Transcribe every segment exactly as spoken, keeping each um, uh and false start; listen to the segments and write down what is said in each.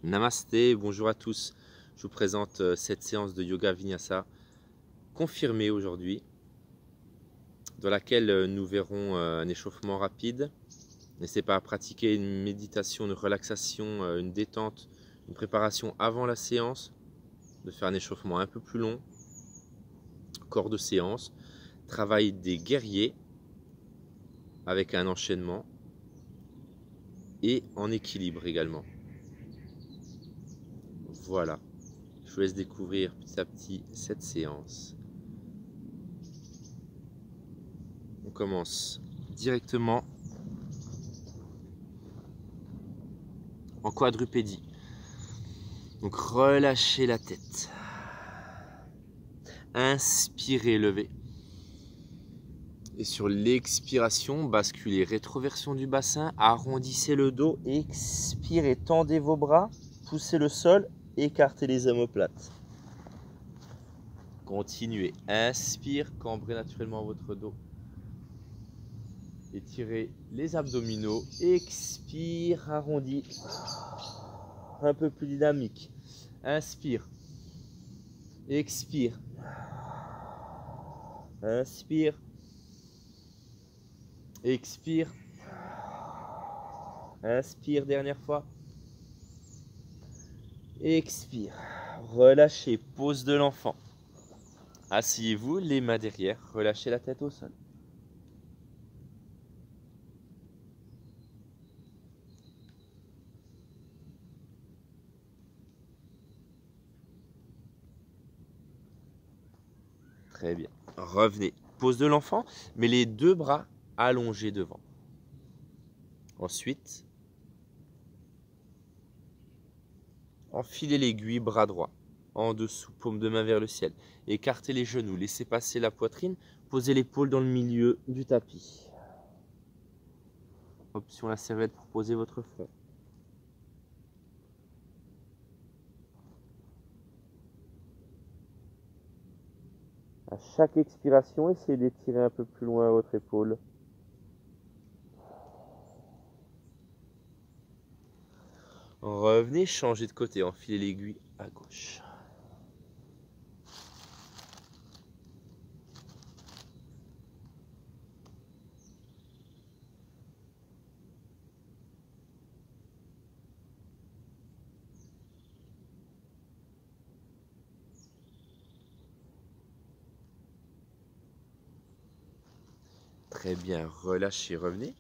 Namasté, bonjour à tous. Je vous présente euh, cette séance de yoga vinyasa confirmée aujourd'hui, dans laquelle euh, nous verrons euh, un échauffement rapide. N'hésitez pas à pratiquer une méditation, une relaxation, euh, une détente, une préparation avant la séance, de faire un échauffement un peu plus long, corps de séance, travail des guerriers avec un enchaînement et en équilibre également. Voilà, je vous laisse découvrir petit à petit cette séance. On commence directement en quadrupédie. Donc relâchez la tête. Inspirez, levez. Et sur l'expiration, basculez rétroversion du bassin, arrondissez le dos, expirez, tendez vos bras, poussez le sol, écartez les omoplates. Continuez, inspire, cambrez naturellement votre dos. Étirez les abdominaux, expire, arrondi. Un peu plus dynamique. Inspire, expire. Inspire. Expire. Inspire, dernière fois. Expire. Relâchez, pose de l'enfant. Asseyez-vous, les mains derrière, relâchez la tête au sol. Très bien. Revenez. Pose de l'enfant, mais les deux bras allongés devant. Ensuite, enfilez l'aiguille, bras droit, en dessous, paume de main vers le ciel. Écartez les genoux, laissez passer la poitrine, posez l'épaule dans le milieu du tapis. Option la serviette pour poser votre front. À chaque expiration, essayez d'étirer un peu plus loin votre épaule. Revenez, changez de côté, enfilez l'aiguille à gauche. Très bien, relâchez, revenez.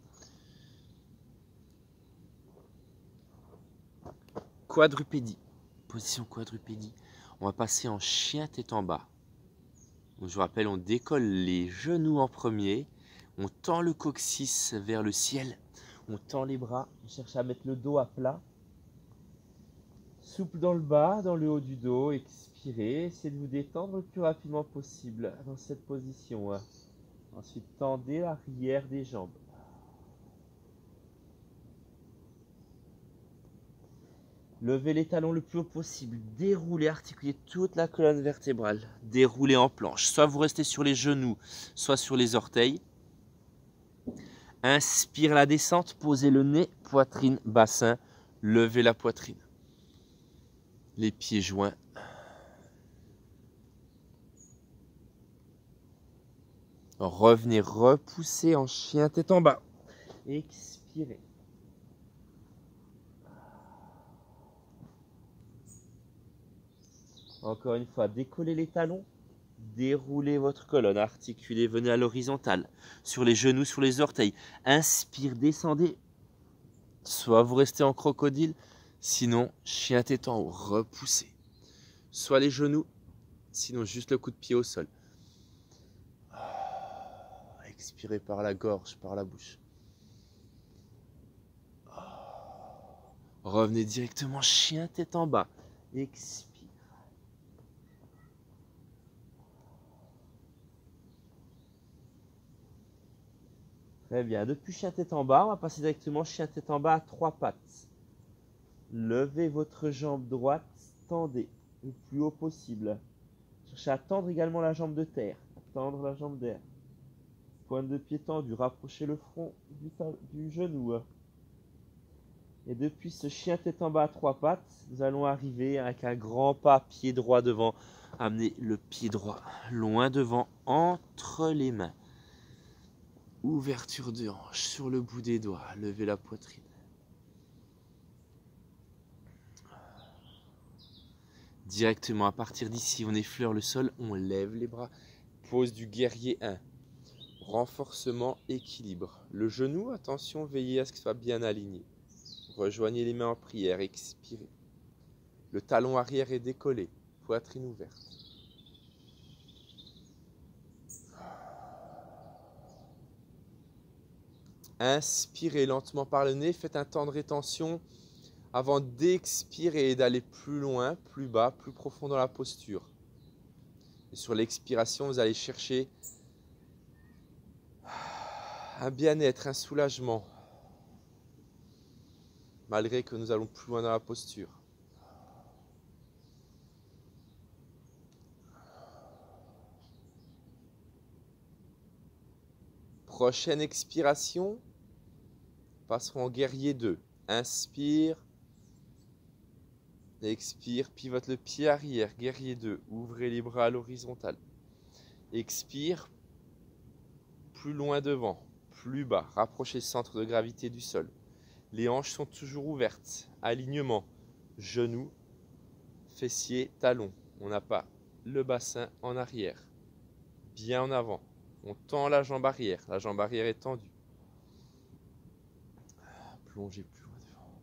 Quadrupédie, position quadrupédie. On va passer en chien tête en bas. Donc, je vous rappelle, on décolle les genoux en premier, on tend le coccyx vers le ciel, on tend les bras, on cherche à mettre le dos à plat. Souple dans le bas, dans le haut du dos, expirez, essayez de vous détendre le plus rapidement possible dans cette position. Ensuite, tendez l'arrière des jambes. Levez les talons le plus haut possible, déroulez, articulez toute la colonne vertébrale, déroulez en planche. Soit vous restez sur les genoux, soit sur les orteils. Inspire la descente, posez le nez, poitrine, bassin, levez la poitrine. Les pieds joints. Revenez, repoussez en chien tête en bas. Expirez. Encore une fois, décollez les talons, déroulez votre colonne, articulez, venez à l'horizontale, sur les genoux, sur les orteils. Inspire, descendez. Soit vous restez en crocodile, sinon chien tête en haut, repoussez. Soit les genoux, sinon juste le coup de pied au sol. Expirez par la gorge, par la bouche. Revenez directement chien tête en bas. Expire. Très bien. Depuis chien tête en bas, on va passer directement chien tête en bas à trois pattes. Levez votre jambe droite, tendez le plus haut possible. Cherchez à tendre également la jambe de terre, à tendre la jambe d'air. Pointe de pied tendue, rapprochez le front du, du genou. Et depuis ce chien tête en bas à trois pattes, nous allons arriver avec un grand pas, pied droit devant. Amener le pied droit loin devant, entre les mains. Ouverture de hanche sur le bout des doigts. Levez la poitrine. Directement à partir d'ici, on effleure le sol, on lève les bras. Pose du guerrier un. Renforcement, équilibre. Le genou, attention, veillez à ce qu'il soit bien aligné. Rejoignez les mains en prière, expirez. Le talon arrière est décollé, poitrine ouverte. Inspirez lentement par le nez, faites un temps de rétention avant d'expirer et d'aller plus loin, plus bas, plus profond dans la posture. Et sur l'expiration, vous allez chercher un bien-être, un soulagement, malgré que nous allons plus loin dans la posture. Prochaine expiration, passerons en guerrier deux. Inspire, expire, pivote le pied arrière, guerrier deux. Ouvrez les bras à l'horizontale. Expire, plus loin devant, plus bas. Rapprochez le centre de gravité du sol. Les hanches sont toujours ouvertes. Alignement, genoux, fessiers, talons. On n'a pas le bassin en arrière. Bien en avant. On tend la jambe arrière. La jambe arrière est tendue. Plongez plus loin devant.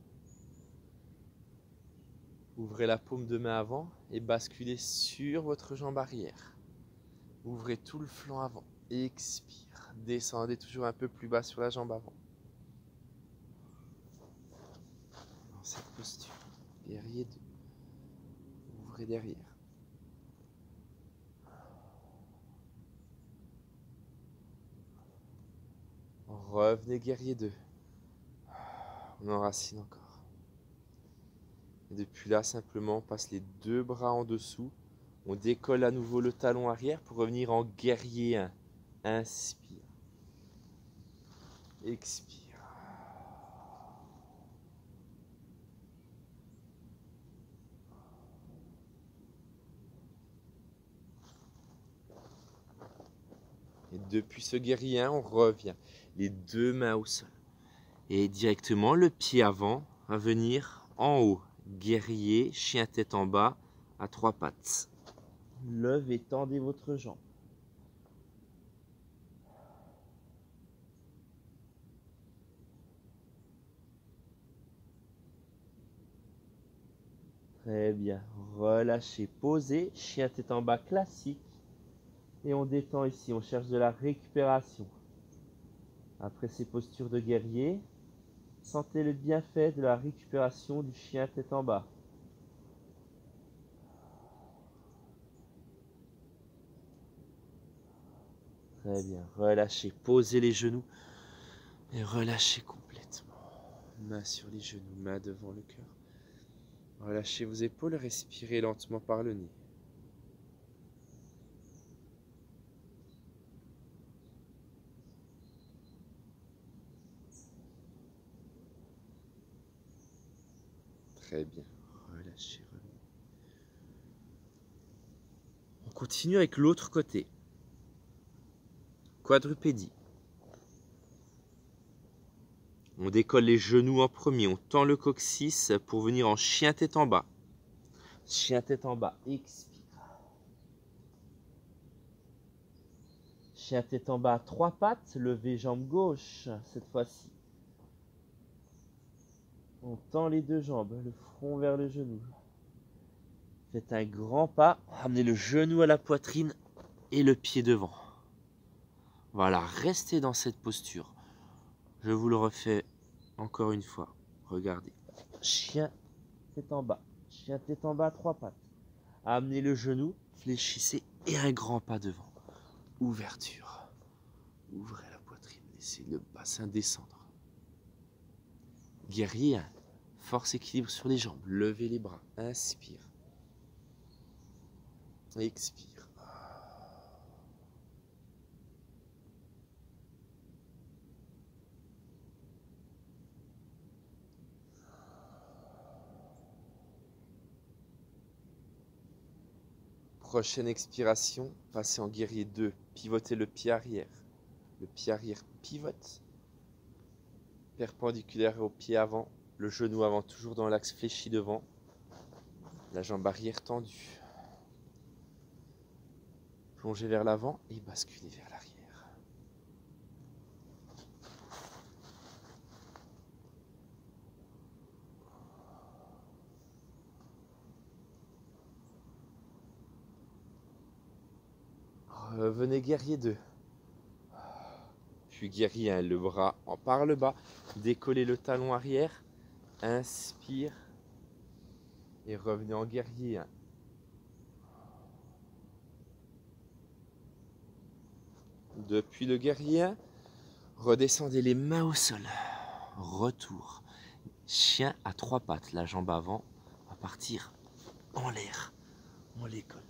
Ouvrez la paume de main avant et basculez sur votre jambe arrière. Ouvrez tout le flanc avant. Expire. Descendez toujours un peu plus bas sur la jambe avant. Dans cette posture. Guerrier deux. Ouvrez derrière. Revenez guerrier deux. On enracine encore. Et depuis là, simplement, on passe les deux bras en dessous. On décolle à nouveau le talon arrière pour revenir en guerrier un. Inspire. Expire. Et depuis ce guerrier un, on revient. Les deux mains au sol. Et directement le pied avant va venir en haut. Guerrier, chien tête en bas, à trois pattes. Levez, tendez votre jambe. Très bien. Relâchez, posez, chien tête en bas classique. Et on détend ici, on cherche de la récupération. Après ces postures de guerrier, sentez le bienfait de la récupération du chien tête en bas. Très bien. Relâchez, posez les genoux et relâchez complètement. Main sur les genoux, main devant le cœur. Relâchez vos épaules, respirez lentement par le nez. Très bien. Relâchez, revenez. On continue avec l'autre côté. Quadrupédie. On décolle les genoux en premier, on tend le coccyx pour venir en chien tête en bas. Chien tête en bas, expire. Chien tête en bas, trois pattes, levez jambe gauche cette fois-ci. On tend les deux jambes, le front vers le genou. Faites un grand pas, ramenez le genou à la poitrine et le pied devant. Voilà, restez dans cette posture. Je vous le refais encore une fois. Regardez. Chien tête en bas. Chien tête en bas, trois pattes. Amenez le genou, fléchissez et un grand pas devant. Ouverture. Ouvrez la poitrine, laissez le bassin descendre. Guerrier un. Force équilibre sur les jambes. Levez les bras. Inspire. Expire. Prochaine expiration, passez en guerrier deux. Pivotez le pied arrière. Le pied arrière pivote. Perpendiculaire au pied avant. Le genou avant toujours dans l'axe fléchi devant. La jambe arrière tendue. Plongez vers l'avant et basculez vers l'arrière. Revenez guerrier deux. Puis guerrier un, le bras en par le bas. Décollez le talon arrière. Inspire. Et revenez en guerrier un. Depuis le guerrier un, redescendez les mains au sol. Retour. Chien à trois pattes. La jambe avant va partir en l'air. On les colle.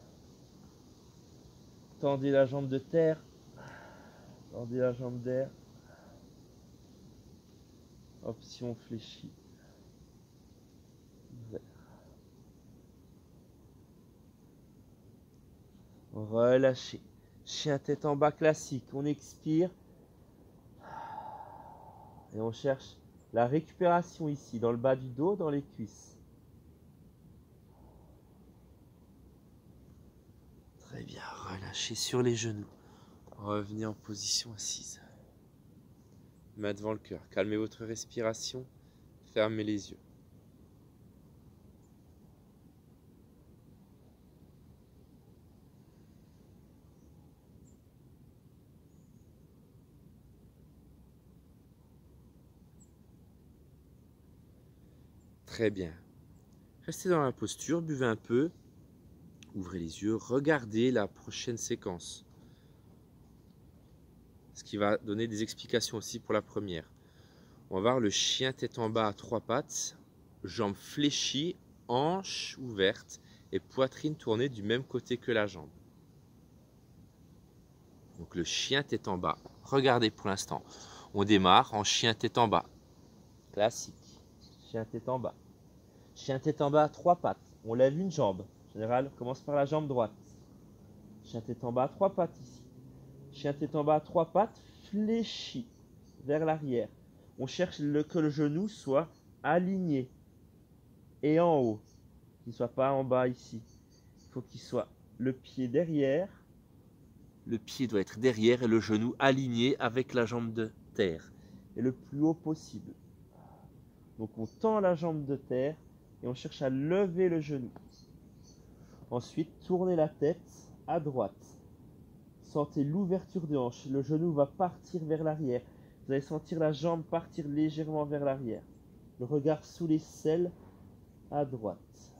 Tendez la jambe de terre. Tendez la jambe d'air. Option fléchie. Vers. Relâchez. Chien tête en bas classique. On expire. Et on cherche la récupération ici, dans le bas du dos, dans les cuisses. Très bien. Relâchez sur les genoux. Revenez en position assise. Main devant le cœur. Calmez votre respiration. Fermez les yeux. Très bien. Restez dans la posture, buvez un peu. Ouvrez les yeux. Regardez la prochaine séquence. Ce qui va donner des explications aussi pour la première. On va voir le chien tête en bas à trois pattes, jambes fléchies, hanches ouvertes et poitrine tournée du même côté que la jambe. Donc le chien tête en bas. Regardez pour l'instant. On démarre en chien tête en bas. Classique. Chien tête en bas. Chien tête en bas à trois pattes. On lève une jambe. En général, on commence par la jambe droite. Chien tête en bas à trois pattes ici. Chien tête en bas à trois pattes, fléchi vers l'arrière. On cherche le, que le genou soit aligné et en haut, qu'il ne soit pas en bas ici. Il faut qu'il soit le pied derrière. Le pied doit être derrière et le genou aligné avec la jambe de terre. Et le plus haut possible. Donc on tend la jambe de terre et on cherche à lever le genou. Ensuite, tournez la tête à droite. Sentez l'ouverture de hanche. Le genou va partir vers l'arrière. Vous allez sentir la jambe partir légèrement vers l'arrière. Le regard sous les selles à droite.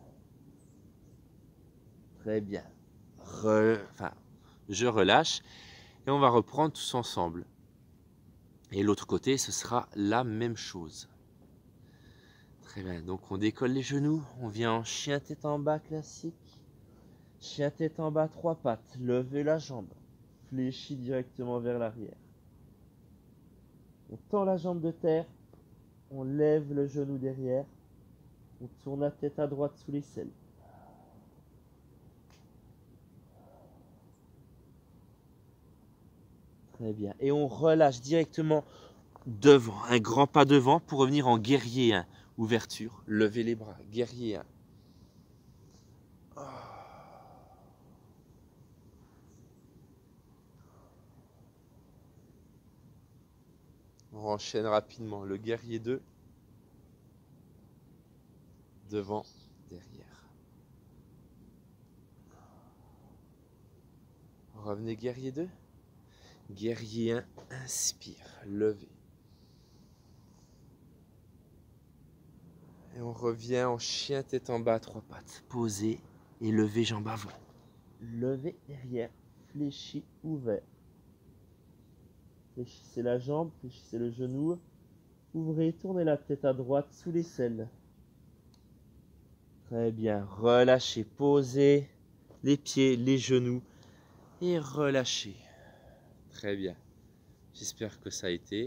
Très bien. Re... Enfin, je relâche et on va reprendre tous ensemble. Et l'autre côté, ce sera la même chose. Très bien. Donc on décolle les genoux. On vient en chien tête en bas classique. Chien tête en bas, trois pattes. Levez la jambe. Fléchis directement vers l'arrière. On tend la jambe de terre, on lève le genou derrière, on tourne la tête à droite sous les selles. Très bien. Et on relâche directement devant, un grand pas devant pour revenir en guerrier un. Ouverture, levez les bras, guerrier un. On enchaîne rapidement le guerrier deux, devant, derrière. Revenez guerrier deux, guerrier un, inspire, levez. Et on revient en chien tête en bas, trois pattes. Posez et levez jambe avant. Levez derrière, fléchi, ouvert. Fléchissez la jambe, fléchissez le genou. Ouvrez, tournez la tête à droite sous les selles. Très bien, relâchez, posez les pieds, les genoux et relâchez. Très bien, j'espère que ça a été.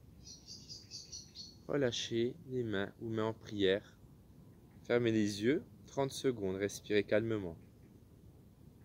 Relâchez les mains ou mains en prière. Fermez les yeux, trente secondes, respirez calmement.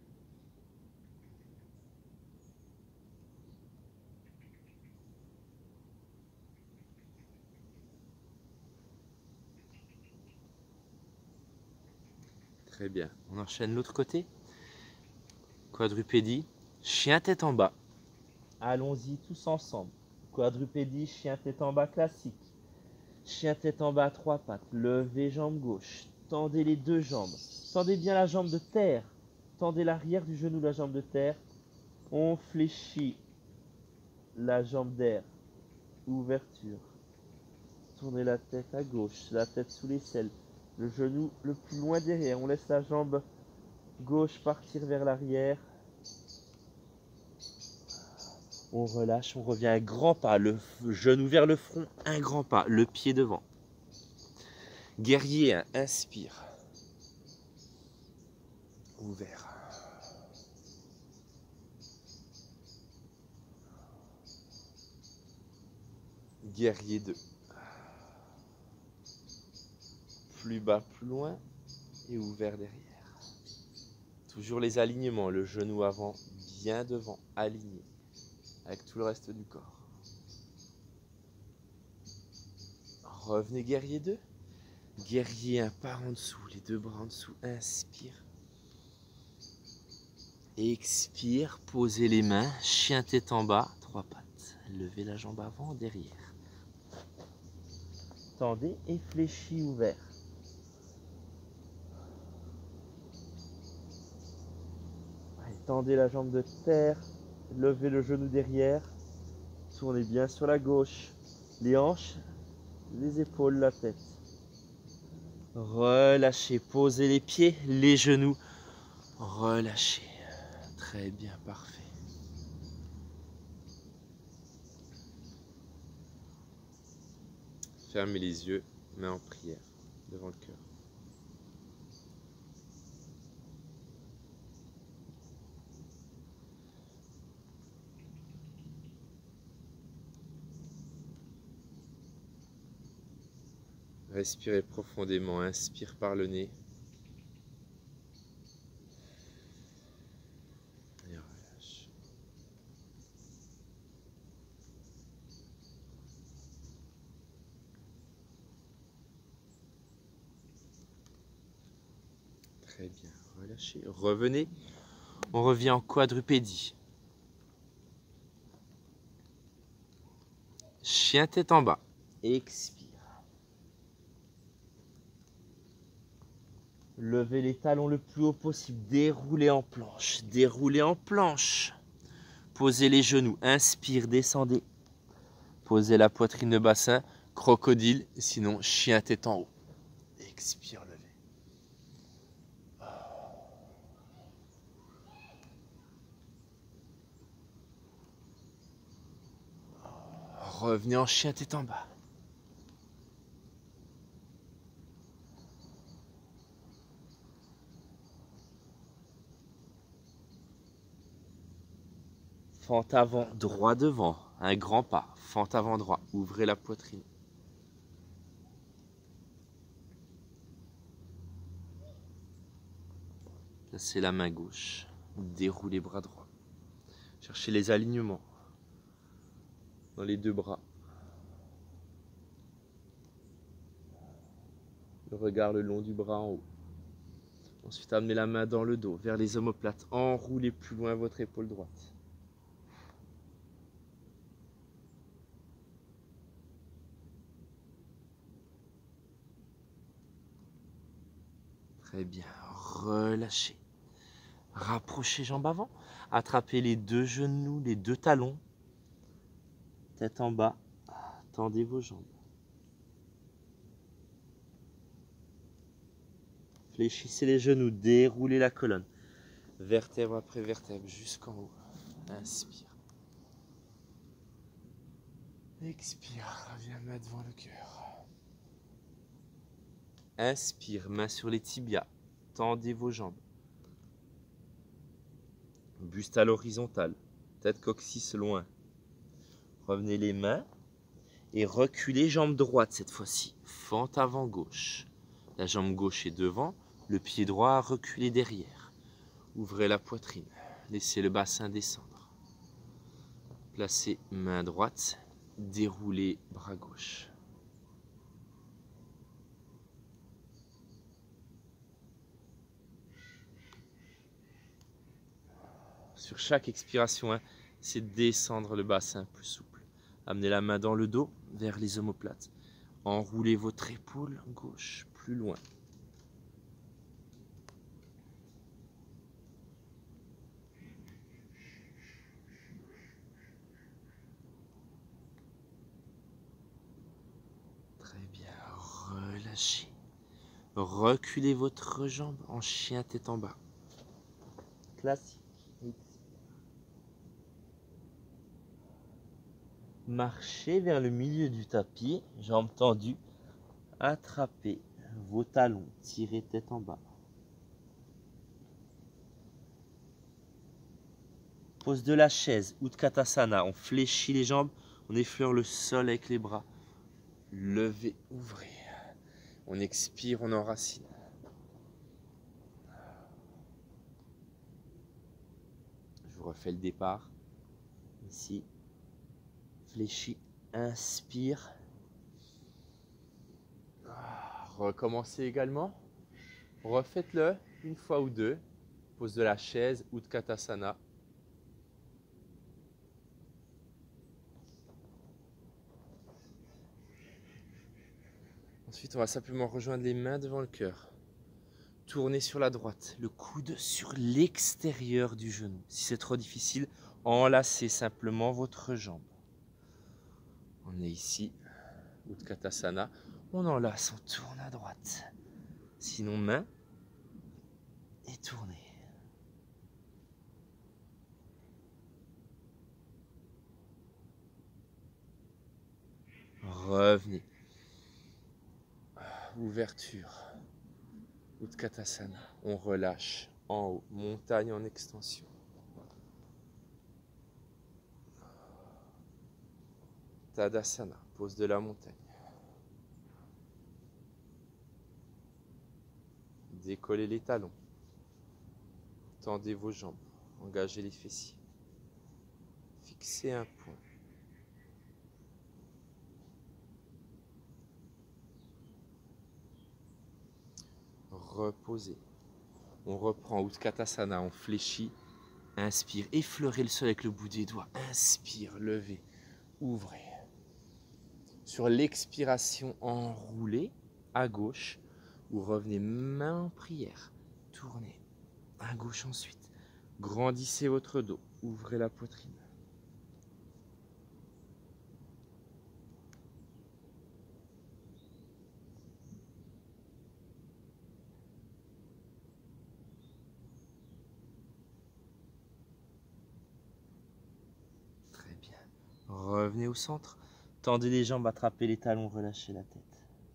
Très bien. On enchaîne l'autre côté. Quadrupédie, chien tête en bas. Allons-y tous ensemble. Quadrupédie, chien tête en bas classique. Chien tête en bas à trois pattes. Levez jambe gauche. Tendez les deux jambes. Tendez bien la jambe de terre. Tendez l'arrière du genou, la jambe de terre. On fléchit la jambe d'air. Ouverture. Tournez la tête à gauche, la tête sous l'aisselle. Le genou le plus loin derrière. On laisse la jambe gauche partir vers l'arrière. On relâche, on revient un grand pas. Le genou vers le front, un grand pas. Le pied devant. Guerrier un, inspire. Ouvert. Guerrier deux. Plus bas, plus loin et ouvert derrière. Toujours les alignements, le genou avant bien devant, aligné avec tout le reste du corps. Revenez guerrier deux. Guerrier un par en dessous, les deux bras en dessous, inspire. Expire, posez les mains, chien tête en bas, trois pattes. Levez la jambe avant, derrière. Tendez et fléchis ouvert. Allez, tendez la jambe de terre, levez le genou derrière. Tournez bien sur la gauche, les hanches, les épaules, la tête. Relâchez, posez les pieds, les genoux. Relâchez. Très bien, parfait. Fermez les yeux, mains en prière, devant le cœur. Respirez profondément, inspire par le nez. Et relâche. Très bien, relâchez. Revenez. On revient en quadrupédie. Chien tête en bas. Expire. Levez les talons le plus haut possible. Déroulez en planche. Déroulez en planche. Posez les genoux. Inspire, descendez. Posez la poitrine de bassin. Crocodile. Sinon, chien tête en haut. Expire, levez. Revenez en chien tête en bas. Fente avant, droit devant, un grand pas, fente avant droit, ouvrez la poitrine. Placez la main gauche, déroulez bras droit. Cherchez les alignements dans les deux bras. Le regard le long du bras en haut. Ensuite, amenez la main dans le dos, vers les omoplates. Enroulez plus loin votre épaule droite. Très bien, relâchez. Rapprochez jambes avant. Attrapez les deux genoux, les deux talons. Tête en bas. Tendez vos jambes. Fléchissez les genoux, déroulez la colonne. Vertèbre après vertèbre jusqu'en haut. Inspire. Expire, reviens main devant le cœur. Inspire, main sur les tibias. Tendez vos jambes. Buste à l'horizontale. Tête coccyx loin. Revenez les mains et reculez jambe droite cette fois-ci. Fente avant gauche. La jambe gauche est devant. Le pied droit reculé derrière. Ouvrez la poitrine. Laissez le bassin descendre. Placez main droite. Déroulez bras gauche. sur chaque expiration, hein, c'est descendre le bassin plus souple. Amenez la main dans le dos, vers les omoplates. Enroulez votre épaule gauche plus loin. Très bien, relâchez. Reculez votre jambe en chien tête en bas. Classique. Marchez vers le milieu du tapis, jambes tendues. Attrapez vos talons, tirez tête en bas. Pose de la chaise, Utkatasana, on fléchit les jambes, on effleure le sol avec les bras. Levez, ouvrez. On expire, on enracine. Je vous refais le départ. Ici, fléchi, inspire. Recommencez également. Refaites-le une fois ou deux. Pose de la chaise, Utkatasana. Ensuite, on va simplement rejoindre les mains devant le cœur. Tournez sur la droite, le coude sur l'extérieur du genou. Si c'est trop difficile, enlacez simplement votre jambe. On est ici, Utkatasana. On enlace, on tourne à droite. Sinon, main et tournez. Revenez. Ouverture. Utkatasana. On relâche en haut. Montagne en extension. Tadasana. Pose de la montagne. Décollez les talons. Tendez vos jambes. Engagez les fessiers. Fixez un point. Reposez. On reprend Utkatasana, on fléchit. Inspire. Effleurez le sol avec le bout des doigts. Inspire, levez, ouvrez. Sur l'expiration, enroulez à gauche. Vous revenez main en prière. Tournez à gauche ensuite. Grandissez votre dos. Ouvrez la poitrine. Très bien. Revenez au centre. Tendez les jambes, attrapez les talons, relâchez la tête.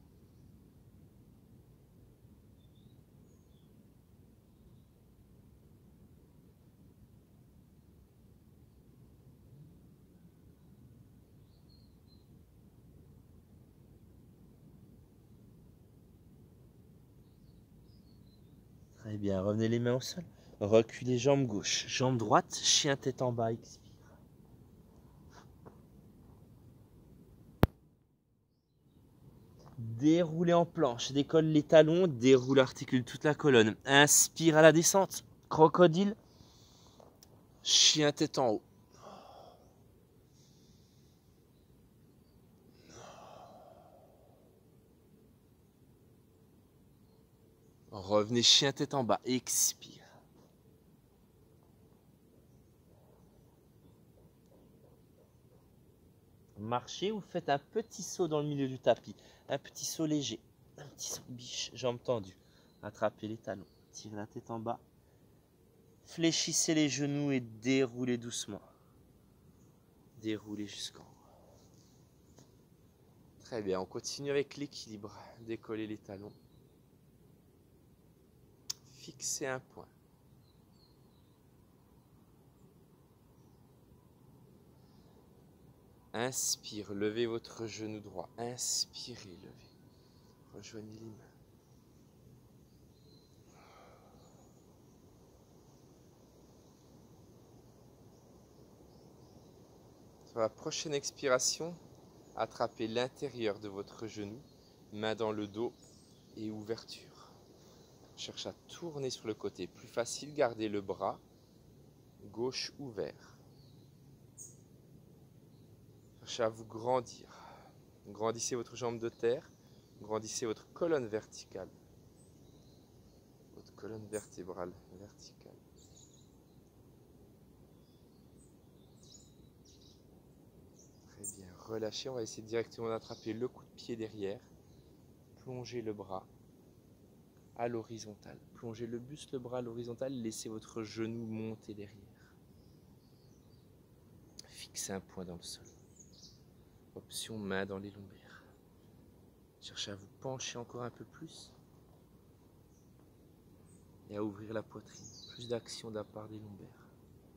Très bien, revenez les mains au sol. Reculez jambe gauche, jambe droite, chien tête en bas, expire. Déroulez en planche, décolle les talons, déroule, articule toute la colonne. Inspire à la descente, crocodile, chien tête en haut. Revenez chien tête en bas, expire. Marchez ou faites un petit saut dans le milieu du tapis. Un petit saut léger, un petit saut de biche, jambes tendues. Attrapez les talons, tirez la tête en bas. Fléchissez les genoux et déroulez doucement. Déroulez jusqu'en haut. Très bien, on continue avec l'équilibre. Décollez les talons. Fixez un point. Inspire, levez votre genou droit. Inspirez, levez. Rejoignez les mains. Sur la prochaine expiration, attrapez l'intérieur de votre genou, main dans le dos et ouverture. Cherche à tourner sur le côté. Plus facile, gardez le bras gauche ouvert. Cherchez à vous grandir. Grandissez votre jambe de terre, grandissez votre colonne verticale. Votre colonne vertébrale verticale. Très bien, relâchez, on va essayer directement d'attraper le coup de pied derrière. Plongez le bras à l'horizontale. Plongez le buste, le bras à l'horizontale, laissez votre genou monter derrière. Fixez un point dans le sol. Option main dans les lombaires. Cherchez à vous pencher encore un peu plus et à ouvrir la poitrine. Plus d'action de la part des lombaires.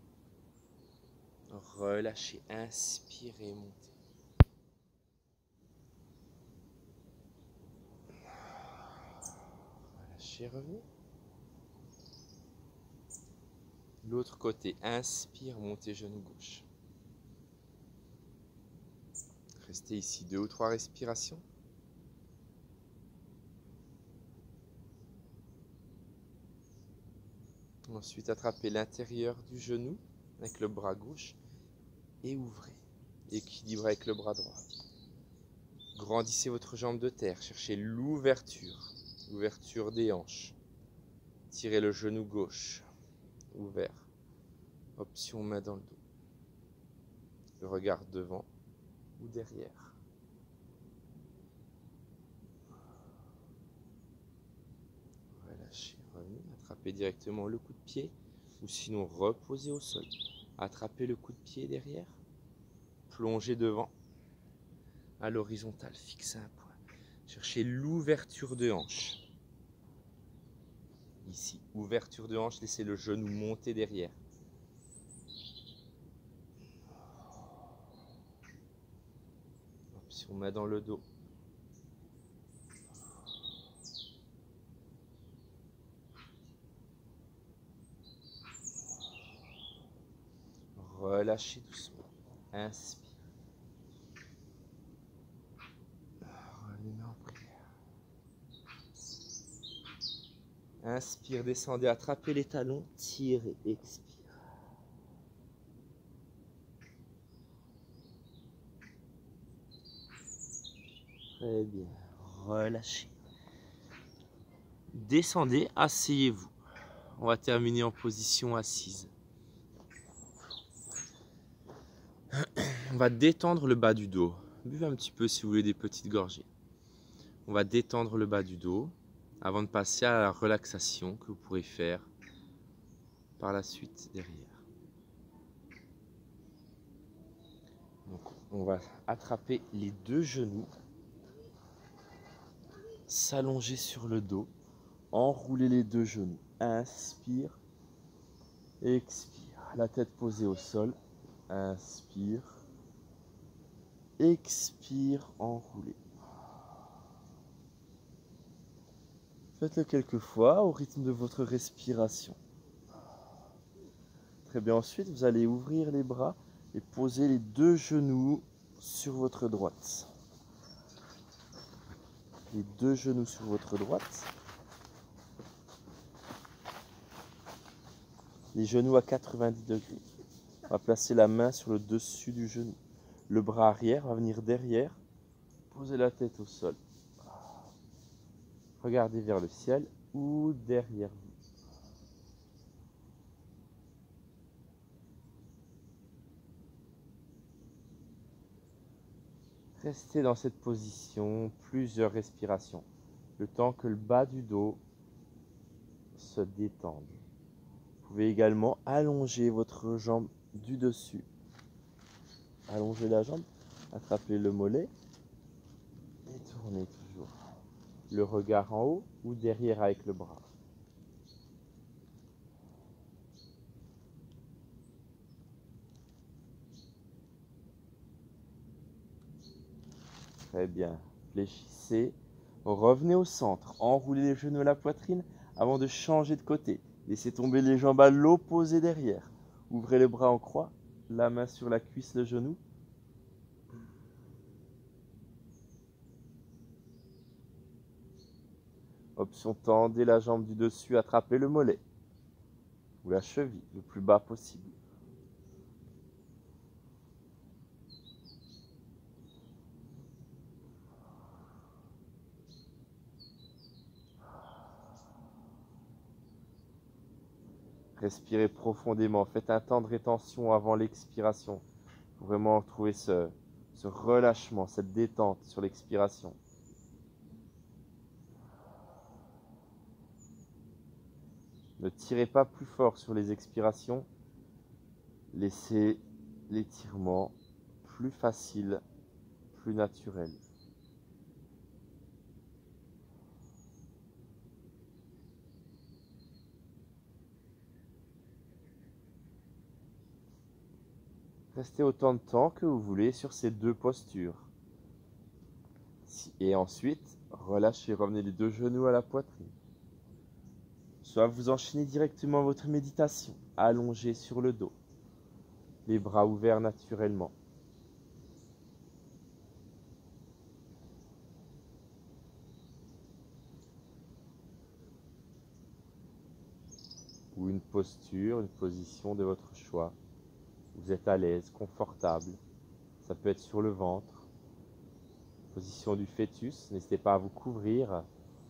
Relâchez, inspirez, montez. Relâchez, revenez. L'autre côté, inspire, montez genou gauche. Restez ici deux ou trois respirations. Ensuite, attrapez l'intérieur du genou avec le bras gauche et ouvrez. Équilibrez avec le bras droit. Grandissez votre jambe de terre. Cherchez l'ouverture. Ouverture des hanches. Tirez le genou gauche. Ouvert. Option main dans le dos. Le regard devant ou derrière. Relâchez, revenez. Attrapez directement le coup de pied ou sinon reposez au sol. Attrapez le coup de pied derrière. Plongez devant à l'horizontale. Fixez un point. Cherchez l'ouverture de hanche. Ici, ouverture de hanche, laissez le genou monter derrière. Option main dans le dos. Relâchez doucement. Inspire. Revenez en prière. Inspire, descendez, attrapez les talons, tirez, expire. Très bien, relâchez. Descendez, asseyez-vous. On va terminer en position assise. On va détendre le bas du dos. Buvez un petit peu si vous voulez des petites gorgées. On va détendre le bas du dos avant de passer à la relaxation que vous pourrez faire par la suite derrière. Donc, on va attraper les deux genoux, s'allonger sur le dos, enrouler les deux genoux. Inspire, expire. La tête posée au sol. Inspire, expire, enroulé. Faites-le quelques fois au rythme de votre respiration. Très bien, ensuite vous allez ouvrir les bras et poser les deux genoux sur votre droite. Les deux genoux sur votre droite. Les genoux à quatre-vingt-dix degrés. On va placer la main sur le dessus du genou. Le bras arrière va venir derrière. Posez la tête au sol. Regardez vers le ciel ou derrière vous. Restez dans cette position plusieurs respirations, le temps que le bas du dos se détende. Vous pouvez également allonger votre jambe du dessus. Allongez la jambe, attrapez le mollet et tournez toujours. Le regard en haut ou derrière avec le bras. Très bien. Fléchissez. Revenez au centre. Enroulez les genoux à la poitrine avant de changer de côté. Laissez tomber les jambes à l'opposé derrière. Ouvrez les bras en croix. La main sur la cuisse, le genou. Option tendez la jambe du dessus, attrapez le mollet. ou la cheville le plus bas possible. Respirez profondément, faites un temps de rétention avant l'expiration pour vraiment retrouver ce, ce relâchement, cette détente sur l'expiration. Ne tirez pas plus fort sur les expirations, laissez l'étirement plus facile, plus naturel. Restez autant de temps que vous voulez sur ces deux postures. Et ensuite, relâchez, revenez les deux genoux à la poitrine. Soit vous enchaînez directement votre méditation, allongé sur le dos, les bras ouverts naturellement. Ou une posture, une position de votre choix. Vous êtes à l'aise, confortable. Ça peut être sur le ventre. Position du fœtus. N'hésitez pas à vous couvrir.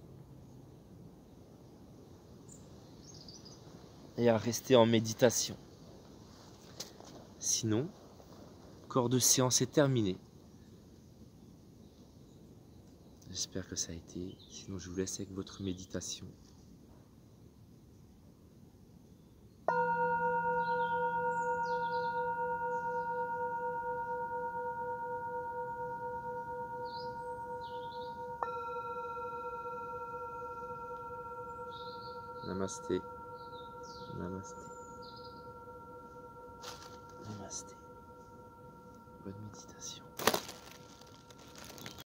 Et à rester en méditation. Sinon, corps de séance est terminé. J'espère que ça a été. Sinon, je vous laisse avec votre méditation. Namasté. Namasté. Namasté. Bonne méditation.